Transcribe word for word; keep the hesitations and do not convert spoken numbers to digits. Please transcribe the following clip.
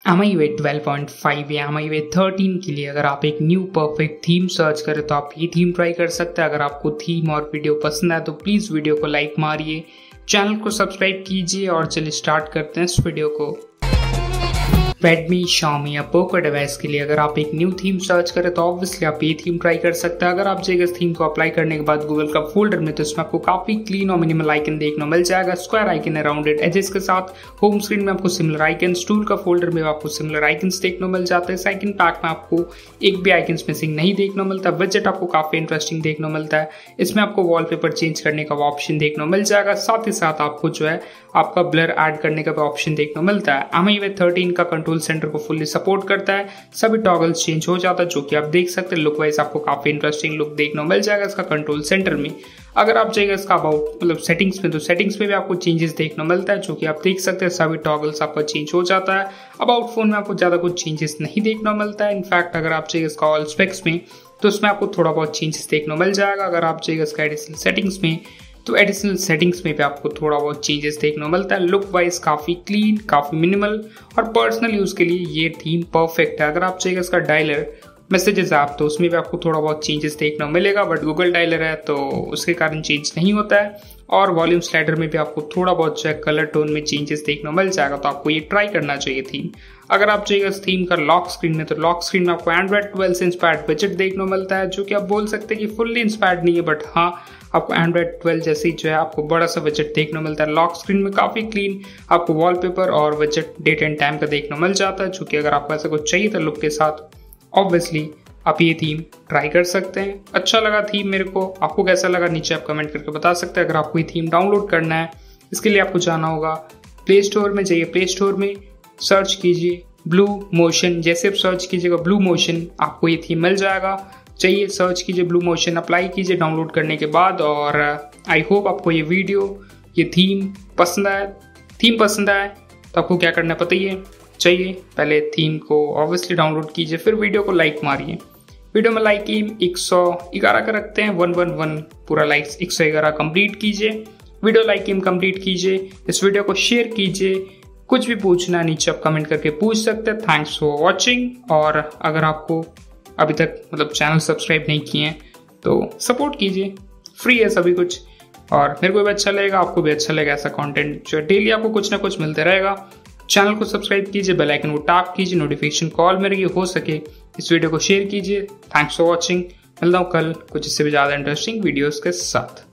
M I U A twelve point five या M I U A thirteen के लिए अगर आप एक न्यू परफेक्ट थीम सर्च करें तो आप ये थीम ट्राई कर सकते हैं। अगर आपको थीम और वीडियो पसंद आए तो प्लीज़ वीडियो को लाइक मारिए, चैनल को सब्सक्राइब कीजिए और चलिए स्टार्ट करते हैं इस वीडियो को। रेडमी, Xiaomi या पोको डिवाइस के लिए अगर आप एक न्यू थीम सर्च करें तो ऑब्वियसली आप ये थीम ट्राई कर सकते हैं। अगर आप जाइएगा इस थीम को अप्लाई करने के बाद गूगल का फोल्डर में तो इसमें आपको काफी क्लीन और मिनिमल आइकन देखने को मिल जाएगा। स्क्वायर आइकन है, राउंडेड एजेस के साथ। होम स्क्रीन में आपको सिमिलर आइकन्स, टूल का फोल्डर में आपको सिमिलर आइकन्स देखने को मिल जाते हैं। सेकंड पैक में आपको एक भी आइकन्स मिसिंग नहीं देखने को मिलता। विजेट आपको काफी इंटरेस्टिंग देखने को मिलता है। इसमें आपको वॉलपेपर चेंज करने का ऑप्शन देखने को मिल जाएगा। साथ ही साथ आपको जो है आपका ब्लर ऐड करने का भी ऑप्शन देखने को मिलता है। M I U A thirteen का कंट्रोल सेंटर को फुल्ली सपोर्ट करता है। सभी टॉगल्स चेंज हो जाता है जो कि आप देख सकते हैं। लुक वाइज आपको काफी इंटरेस्टिंग लुक देखने को मिल जाएगा इसका कंट्रोल सेंटर में। अगर आप जाइएगा इसका अबाउट मतलब सेटिंग्स में तो सेटिंग्स में भी आपको चेंजेस देखने को मिलता है जो कि आप देख सकते हैं। सभी टॉगल्स आपका चेंज हो जाता है। अबाउट फोन में आपको ज्यादा कुछ चेंजेस नहीं देखने को मिलता है। इनफैक्ट अगर आप जाइएगा इसका ऑल स्पेक्स में तो उसमें आपको थोड़ा बहुत चेंजेस देखने को मिल जाएगा। अगर आप जाइएगा इसका एडिशनल सेटिंग्स में तो एडिशनल सेटिंग्स में भी आपको थोड़ा बहुत चेंजेस देखने को मिलता है। लुक वाइज काफी क्लीन, काफी मिनिमल और पर्सनल यूज के लिए ये थीम परफेक्ट है। अगर आप चाहिए इसका डायलर मैसेजेस ऐप तो उसमें भी आपको थोड़ा बहुत चेंजेस देखने को मिलेगा, बट गूगल डायलर है तो उसके कारण चेंज नहीं होता है। और वॉल्यूम स्लाइडर में भी आपको थोड़ा बहुत जो है कलर टोन में चेंजेस देखने को मिल जाएगा, तो आपको ये ट्राई करना चाहिए थीम। अगर आप चाहिए इस थीम का लॉक स्क्रीन में तो लॉक स्क्रीन में आपको एंड्रॉइड ट्वेल्व से इंस्पायर्ड विजेट देखने को मिलता है जो कि आप बोल सकते हैं कि फुल्ली इंस्पायर्ड नहीं है, बट हाँ आपको एंड्रॉइड ट्वेल्व जैसे ही जो है आपको बड़ा सा विजेट देखने को मिलता है। लॉक स्क्रीन में काफी क्लीन आपको वॉलपेपर और विजेट डेट एंड टाइम का देखने को मिल जाता है जो कि अगर आपको ऐसा कुछ चाहिए था लुक के साथ ऑब्वियसली आप ये थीम ट्राई कर सकते हैं। अच्छा लगा थीम मेरे को, आपको कैसा लगा नीचे आप कमेंट करके बता सकते हैं। अगर आपको ये थीम डाउनलोड करना है इसके लिए आपको जाना होगा प्ले स्टोर में। जाइए प्ले स्टोर में सर्च कीजिए ब्लू मोशन। जैसे आप सर्च कीजिएगा ब्लू मोशन आपको ये थीम मिल जाएगा। चाहिए सर्च कीजिए ब्लू मोशन, अप्लाई कीजिए डाउनलोड करने के बाद। और आई होप आपको ये वीडियो ये थीम पसंद आए। थीम पसंद आए तो आपको क्या करना पता ही है। चाहिए पहले थीम को ऑब्वियसली डाउनलोड कीजिए, फिर वीडियो को लाइक मारिए। वीडियो में लाइक एम एक सौ ग्यारह का रखते हैं, वन वन वन पूरा लाइक्स एक सौ ग्यारह कंप्लीट कीजिए। वीडियो लाइक एम कंप्लीट कीजिए, इस वीडियो को शेयर कीजिए। कुछ भी पूछना नीचे आप कमेंट करके पूछ सकते हैं। Thanks for watching. और अगर आपको अभी तक मतलब चैनल सब्सक्राइब नहीं किए हैं तो सपोर्ट कीजिए, फ्री है सभी कुछ। और मेरे को भी अच्छा लगेगा, आपको भी अच्छा लगेगा ऐसा कंटेंट जो डेली आपको कुछ ना कुछ मिलते रहेगा। चैनल को सब्सक्राइब कीजिए, बेल आइकन को टैप कीजिए, नोटिफिकेशन कॉल में रहिए, हो सके इस वीडियो को शेयर कीजिए। Thanks for watching. मिलता हूँ कल कुछ इससे भी ज़्यादा इंटरेस्टिंग वीडियोस के साथ।